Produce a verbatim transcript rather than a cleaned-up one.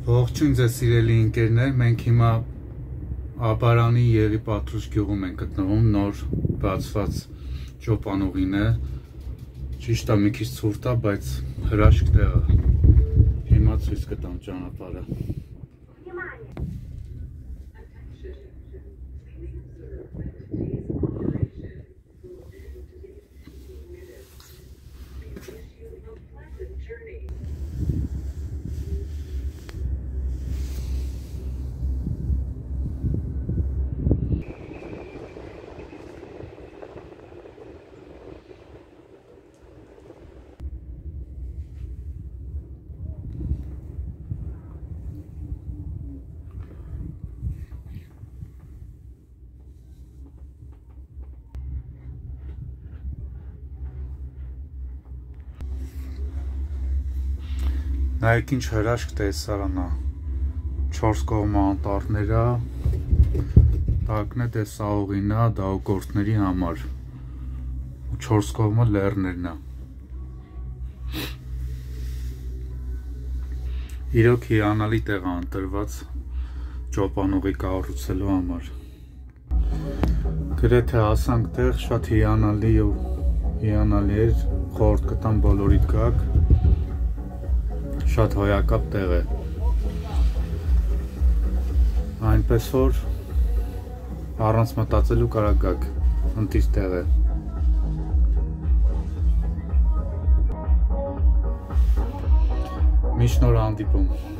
Ողջույն ձեզ սիրելի ընկերներ, մենք հիմա Աբարանի Եղի Պատրուշ գյուղում ենք գտնվում, նոր բացված ճոպանուղին է, ճիշտ է մի քիչ ցուրտ է, բայց հրաշք տեղ է, հիմա ցույց կտամ ճանապարհը։ Նայեք ինչ հրաշք տեսարան է, չորս կողմը անտառներ է, տակն է տեսաուղին է, դահուկորդների համար, չորս կողմը լեռներն է։ Իրոք հիանալի տեղ է ընտրված ճոպանուղի կառուցելու համար։ Գրեթե հասանք տեղ, շատ հիանալի ու հիանալի էր, խորհուրդ կտամ բոլորիդ գաք, շատ հոյակապ տեղ է, այնպես որ առանց մտածելու կարա գաք, ընտիր տեղ է։ Միշտ նոր հանդիպում։